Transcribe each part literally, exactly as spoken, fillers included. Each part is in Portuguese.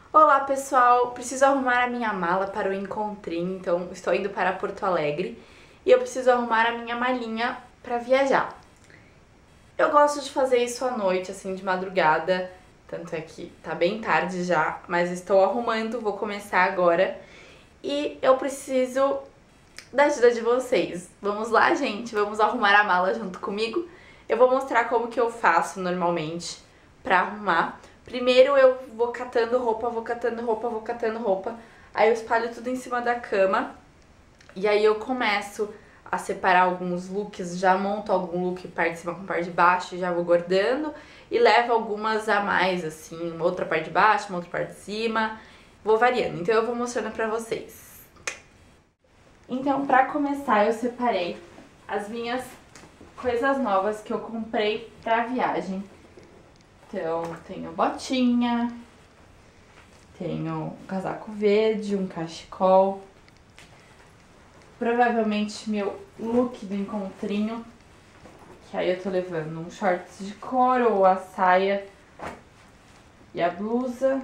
Olá pessoal, preciso arrumar a minha mala para o encontrinho, então estou indo para Porto Alegre e eu preciso arrumar a minha malinha para viajar. Eu gosto de fazer isso à noite, assim, de madrugada, tanto é que tá bem tarde já, mas estou arrumando, vou começar agora e eu preciso da ajuda de vocês. Vamos lá, gente, vamos arrumar a mala junto comigo. Eu vou mostrar como que eu faço normalmente pra arrumar. Primeiro eu vou catando roupa, vou catando roupa, vou catando roupa. Aí eu espalho tudo em cima da cama. E aí eu começo a separar alguns looks, já monto algum look parte de cima com parte de baixo, já vou guardando. E levo algumas a mais, assim, uma outra parte de baixo, uma outra parte de cima. Vou variando, então eu vou mostrando pra vocês. Então, pra começar, eu separei as minhas coisas novas que eu comprei pra viagem. Então, tenho botinha, tenho um casaco verde, um cachecol, provavelmente meu look do encontrinho, que aí eu tô levando um shorts de couro ou a saia e a blusa,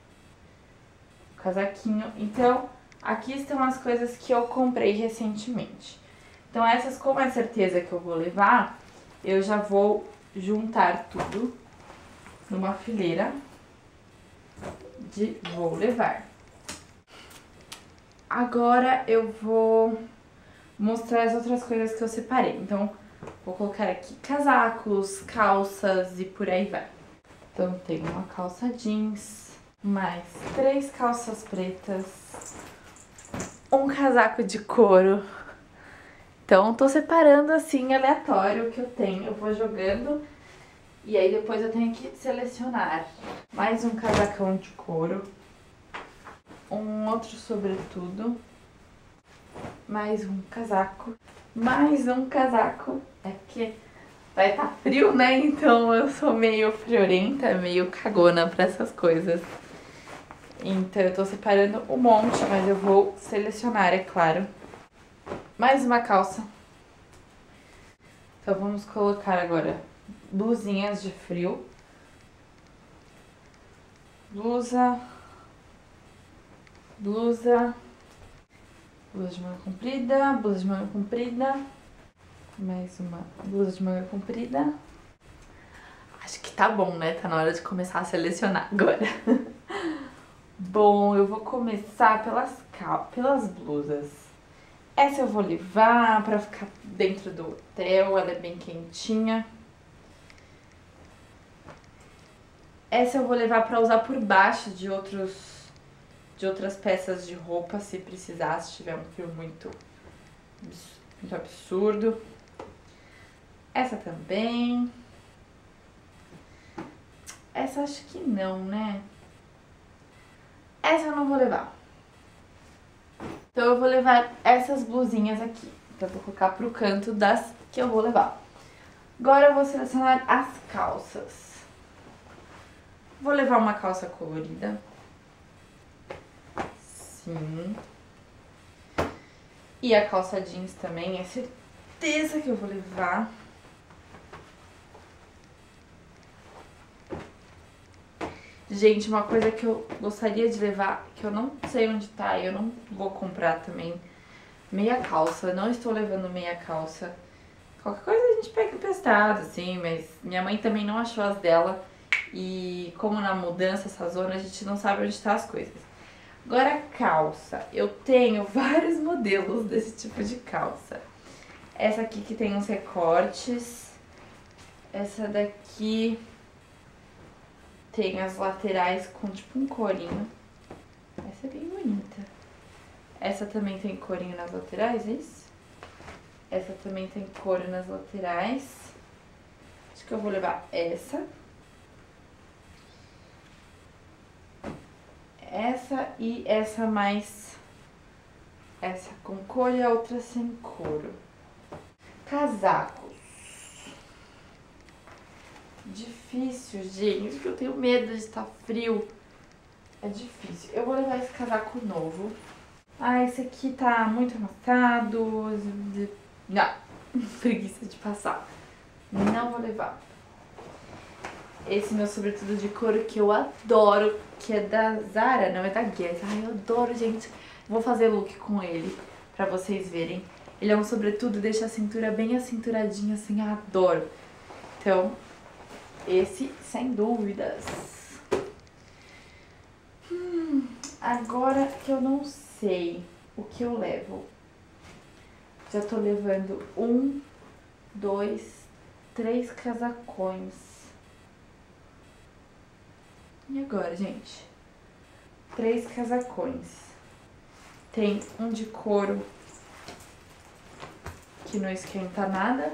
o casaquinho. Então, aqui estão as coisas que eu comprei recentemente. Então, essas, como é certeza que eu vou levar, eu já vou juntar tudo numa fileira de vou levar. Agora eu vou mostrar as outras coisas que eu separei. Então, vou colocar aqui casacos, calças e por aí vai. Então, tem uma calça jeans, mais três calças pretas, um casaco de couro. Então, tô separando assim, aleatório o que eu tenho. Eu vou jogando e aí depois eu tenho que selecionar. Mais um casacão de couro, um outro sobretudo, mais um casaco, mais um casaco. É que vai estar frio, né? Então eu sou meio friorenta, meio cagona pra essas coisas. Então eu tô separando um monte, mas eu vou selecionar, é claro. Mais uma calça. Então vamos colocar agora blusinhas de frio. Blusa. Blusa. Blusa de manga comprida. Blusa de manga comprida. Mais uma blusa de manga comprida. Acho que tá bom, né? Tá na hora de começar a selecionar agora. Bom, eu vou começar pelas, cal... pelas blusas. Essa eu vou levar pra ficar dentro do hotel, ela é bem quentinha. Essa eu vou levar pra usar por baixo de outros de outras peças de roupa, se precisar, se tiver um frio muito, muito absurdo. Essa também. Essa acho que não, né? Essa eu não vou levar. Então eu vou levar essas blusinhas aqui. Então eu vou colocar pro canto das que eu vou levar. Agora eu vou selecionar as calças. Vou levar uma calça colorida. Sim. E a calça jeans também, é certeza que eu vou levar. Gente, uma coisa que eu gostaria de levar, que eu não sei onde tá, eu não vou comprar também, meia calça. Não estou levando meia calça. Qualquer coisa a gente pega emprestado, assim, mas minha mãe também não achou as dela. E como na mudança, essa zona, a gente não sabe onde tá as coisas. Agora, calça. Eu tenho vários modelos desse tipo de calça. Essa aqui que tem uns recortes. Essa daqui tem as laterais com tipo um corinho. Essa é bem bonita. Essa também tem corinho nas laterais, é isso? Essa também tem couro nas laterais. Acho que eu vou levar essa. Essa e essa mais... Essa com couro e a outra sem couro. Casacos. Difícil, gente, porque eu tenho medo de estar frio. É difícil. Eu vou levar esse casaco novo. Ah, esse aqui tá muito amassado. Não, preguiça de passar. Não vou levar. esse meu sobretudo de couro que eu adoro, que é da Zara, não, é da Guess. Ai, eu adoro, gente. Vou fazer look com ele pra vocês verem. Ele é um sobretudo, deixa a cintura bem acinturadinha, assim, eu adoro. Então, esse, sem dúvidas. Hum, agora que eu não sei o que eu levo. Já tô levando um, dois, três casacões. E agora, gente? Três casacões. Tem um de couro que não esquenta nada.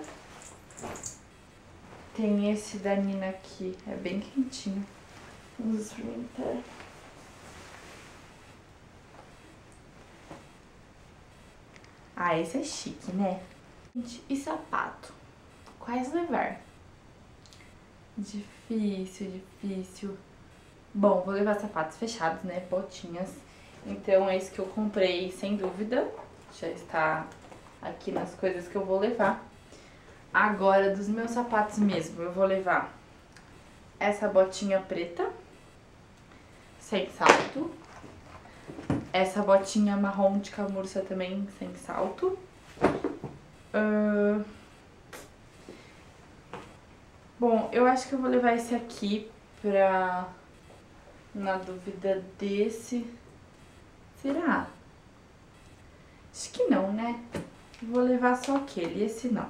Tem esse da Nina aqui, é bem quentinho. Vamos experimentar. Ah, esse é chique, né? E sapato? Quais levar? Difícil, difícil. Bom, vou levar sapatos fechados, né? Botinhas. Então, esse que eu comprei, sem dúvida, já está aqui nas coisas que eu vou levar. Agora, dos meus sapatos mesmo, eu vou levar essa botinha preta, sem salto. Essa botinha marrom de camurça também, sem salto. Uh... Bom, eu acho que eu vou levar esse aqui pra... Na dúvida desse... Será? Acho que não, né? Vou levar só aquele, esse não.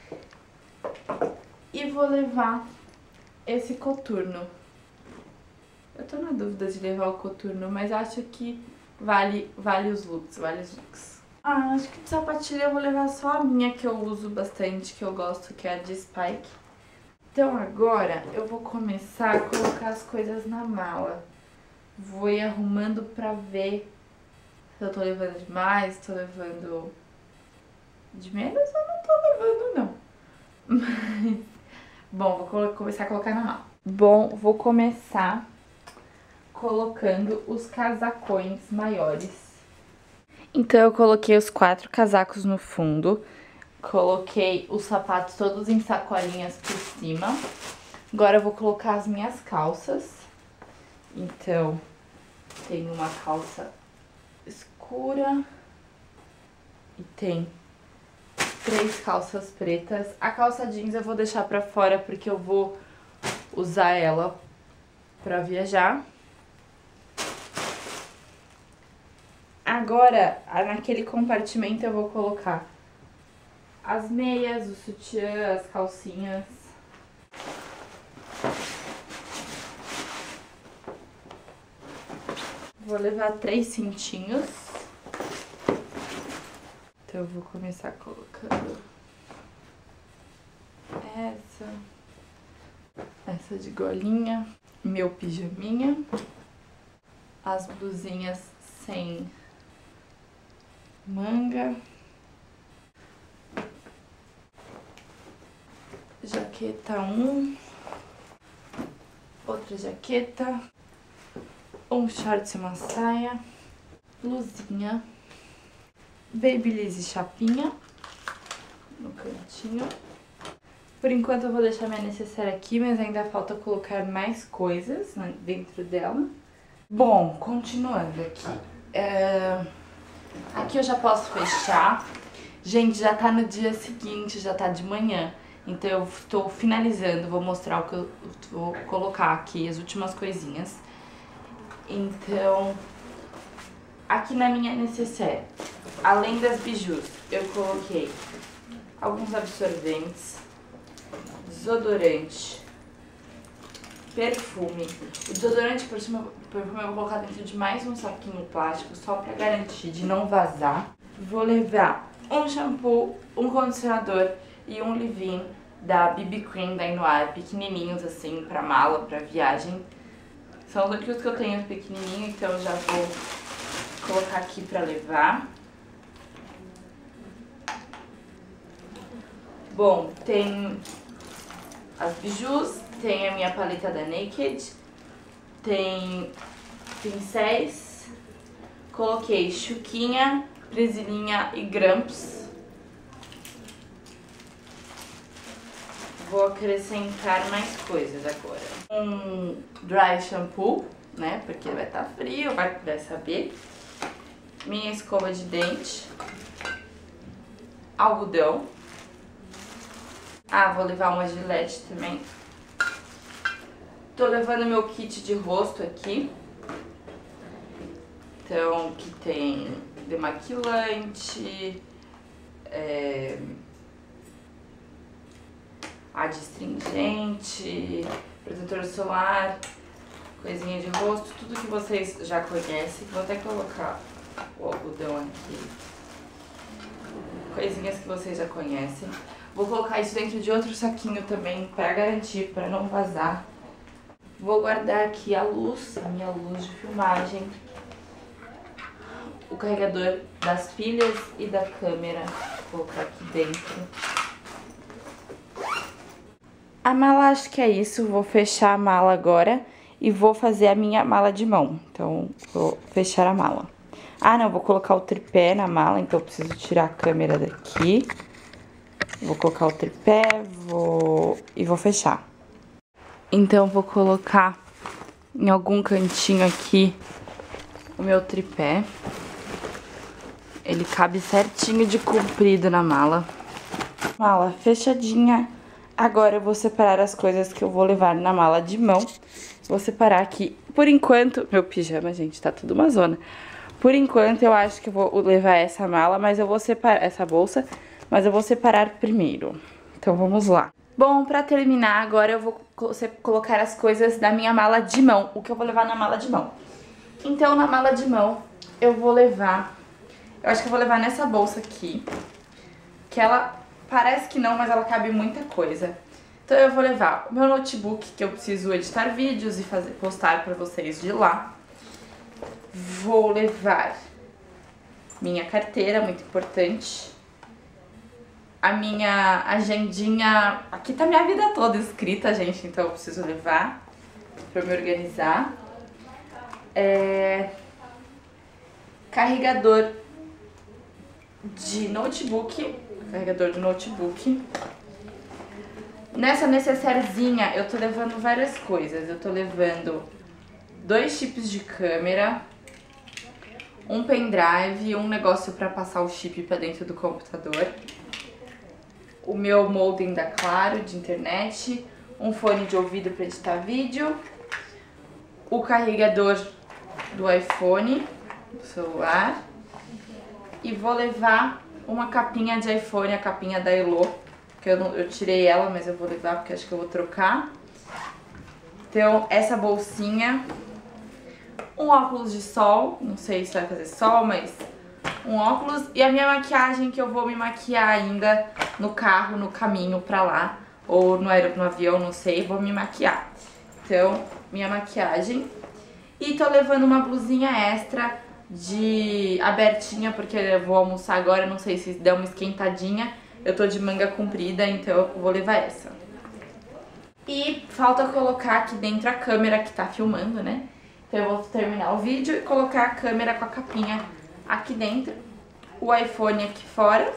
E vou levar esse coturno. Eu tô na dúvida de levar o coturno, mas acho que vale, vale os looks, vale os looks. Ah, acho que de sapatilha eu vou levar só a minha que eu uso bastante, que eu gosto, que é a de Spike. Então agora eu vou começar a colocar as coisas na mala. Vou ir arrumando pra ver se eu tô levando demais, se tô levando de menos ou não tô levando não. Mas, bom, vou começar a colocar na mala. Bom, vou começar colocando os casacões maiores. Então eu coloquei os quatro casacos no fundo. Coloquei os sapatos todos em sacolinhas por cima. Agora eu vou colocar as minhas calças. Então, tem uma calça escura e tem três calças pretas. A calça jeans eu vou deixar pra fora porque eu vou usar ela pra viajar. Agora, naquele compartimento eu vou colocar as meias, o sutiã, as calcinhas. Vou levar três cintinhos. Então eu vou começar colocando essa, essa de golinha, meu pijaminha, as blusinhas sem manga, jaqueta um, outra jaqueta, um short e uma saia, blusinha, Babyliss e chapinha no cantinho. Por enquanto eu vou deixar minha necessaire aqui, mas ainda falta colocar mais coisas dentro dela. Bom, continuando aqui. É... Aqui eu já posso fechar. Gente, já tá no dia seguinte, já tá de manhã. Então eu estou finalizando, vou mostrar o que eu vou colocar aqui, as últimas coisinhas. Então, aqui na minha necessaire, além das bijus, eu coloquei alguns absorventes, desodorante, perfume. O desodorante por cima, perfume eu vou colocar dentro de mais um saquinho plástico, só pra garantir de não vazar. Vou levar um shampoo, um condicionador e um leave-in da B B Cream da Inuar, pequenininhos assim, pra mala, pra viagem. São os únicos que eu tenho pequenininho, então eu já vou colocar aqui pra levar. Bom, tem as bijus, tem a minha paleta da Naked, tem pincéis, coloquei chuquinha, presilhinha e gramps. vou acrescentar mais coisas agora. Um dry shampoo, né? Porque vai estar frio, vai, vai saber. Minha escova de dente. Algodão. Ah, vou levar uma gilete também. Tô levando meu kit de rosto aqui. Então, que tem demaquilante, é, adstringente, protetor solar, coisinha de rosto, tudo que vocês já conhecem. Vou até colocar o algodão aqui. Coisinhas que vocês já conhecem. Vou colocar isso dentro de outro saquinho também para garantir, para não vazar. Vou guardar aqui a luz, a minha luz de filmagem. O carregador das pilhas e da câmera. Vou colocar aqui dentro. A mala, acho que é isso. Vou fechar a mala agora e vou fazer a minha mala de mão. Então, vou fechar a mala. Ah, não, vou colocar o tripé na mala, então eu preciso tirar a câmera daqui. Vou colocar o tripé, vou... e vou fechar. Então, vou colocar em algum cantinho aqui o meu tripé. Ele cabe certinho de comprido na mala. Mala fechadinha. Agora eu vou separar as coisas que eu vou levar na mala de mão. Vou separar aqui. Por enquanto, meu pijama, gente, tá tudo uma zona. Por enquanto, eu acho que eu vou levar essa mala, mas eu vou separar essa bolsa, mas eu vou separar primeiro. Então, vamos lá. Bom, pra terminar, agora eu vou colocar as coisas da minha mala de mão. O que eu vou levar na mala de mão. Então, na mala de mão, eu vou levar... Eu acho que eu vou levar nessa bolsa aqui. Que ela parece que não, mas ela cabe muita coisa. Então, eu vou levar o meu notebook, que eu preciso editar vídeos e fazer, postar pra vocês de lá. Vou levar minha carteira, muito importante. A minha agendinha... Aqui tá minha vida toda escrita, gente, então eu preciso levar pra me organizar. É... Carregador de notebook. Carregador do notebook. Nessa necessairezinha eu tô levando várias coisas. Eu tô levando dois chips de câmera, um pendrive, um negócio pra passar o chip pra dentro do computador, o meu modem da Claro de internet, um fone de ouvido pra editar vídeo, o carregador do iPhone, do celular, e vou levar uma capinha de iPhone, a capinha da Elo, que eu, não, eu tirei ela, mas eu vou levar porque acho que eu vou trocar. Então, essa bolsinha, um óculos de sol, não sei se vai fazer sol, mas um óculos, e a minha maquiagem, que eu vou me maquiar ainda no carro, no caminho pra lá, ou no, aer no avião, não sei, vou me maquiar. Então, minha maquiagem. E tô levando uma blusinha extra de abertinha, porque eu vou almoçar agora, não sei se der uma esquentadinha. Eu tô de manga comprida, então eu vou levar essa. E falta colocar aqui dentro a câmera que tá filmando, né? Então eu vou terminar o vídeo e colocar a câmera com a capinha aqui dentro. O iPhone aqui fora.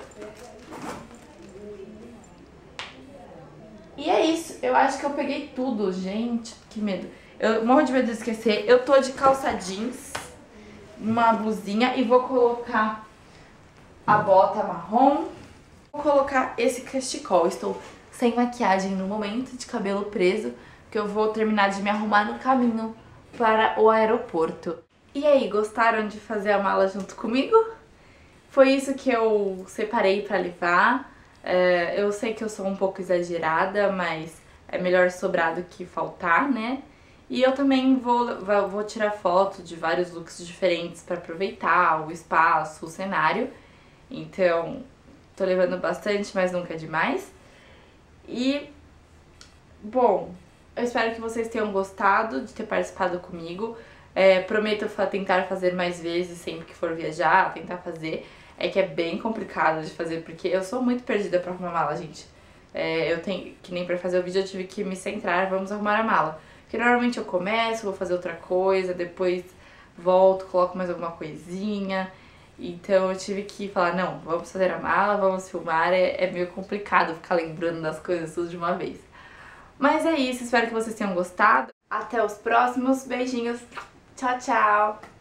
E é isso. Eu acho que eu peguei tudo, gente. Que medo. Eu morro de medo de esquecer. Eu tô de calça jeans, uma blusinha e vou colocar a bota marrom. Vou colocar esse cachecol. Estou sem maquiagem no momento, de cabelo preso, porque eu vou terminar de me arrumar no caminho para o aeroporto. E aí, gostaram de fazer a mala junto comigo? Foi isso que eu separei para levar. É, eu sei que eu sou um pouco exagerada, mas é melhor sobrar do que faltar, né? E eu também vou, vou tirar foto de vários looks diferentes para aproveitar o espaço, o cenário. Então, tô levando bastante, mas nunca é demais. E, bom, eu espero que vocês tenham gostado de ter participado comigo. É, prometo tentar fazer mais vezes sempre que for viajar, tentar fazer. É que é bem complicado de fazer, porque eu sou muito perdida pra arrumar mala, gente. É, eu tenho, que nem pra fazer o vídeo eu tive que me centrar, vamos arrumar a mala. Porque normalmente eu começo, vou fazer outra coisa, depois volto, coloco mais alguma coisinha. Então eu tive que falar, não, vamos fazer a mala, vamos filmar, é, é meio complicado ficar lembrando das coisas tudo de uma vez. Mas é isso, espero que vocês tenham gostado. Até os próximos, beijinhos, tchau, tchau!